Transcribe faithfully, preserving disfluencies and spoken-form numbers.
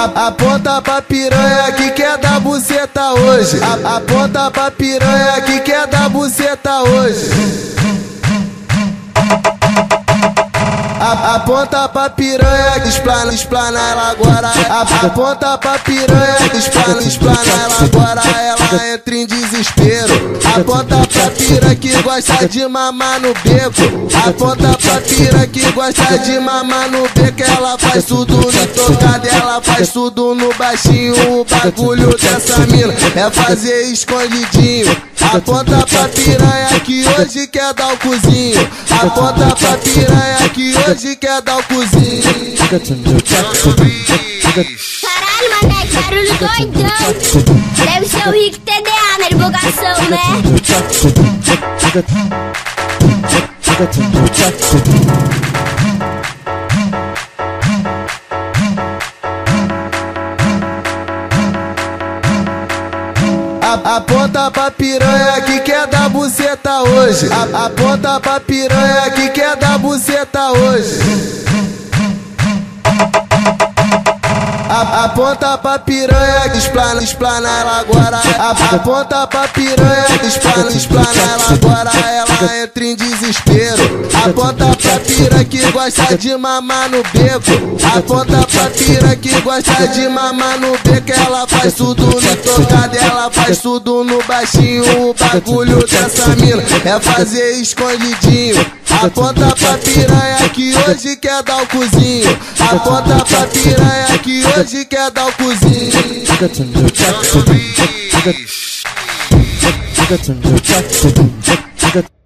A, aponta pra piranha que quer dar buceta hoje. A, aponta pra piranha que quer dar buceta hoje. A, aponta pra piranha que explana, explana ela agora. A, aponta pra piranha que explana, explana ela agora. Ela entra em desespero. Aponta pra pira que gosta de mamar no beco. Aponta pra pira que gosta de mamar no beco. Ela faz tudo no tocado, ela faz tudo no baixinho. O bagulho dessa mina é fazer escondidinho. Aponta pra piranha que hoje quer dar o cozinho. Aponta pra piranha que hoje quer dar o cozinho. Caralho, mané, que barulho doidão. Deve ser o Rick T D A na divulgação, né? A, aponta pra piranha que quer dar buceta hoje. A, aponta pra piranha que quer dar buceta hoje. A, aponta pra piranha que explana, explana ela agora. A, aponta pra piranha que explana, explana ela agora. Ela entra em desespero. Aponta pra pira que gosta de mamar no beco. Aponta pra pira que gosta de mamar no beco. Ela faz tudo no tocado, ela faz tudo no baixinho. O bagulho dessa mina é fazer escondidinho. Aponta pra piranha que hoje quer dar o cozinho. Aponta pra piranha que hoje quer dar o cozinho. Nigga,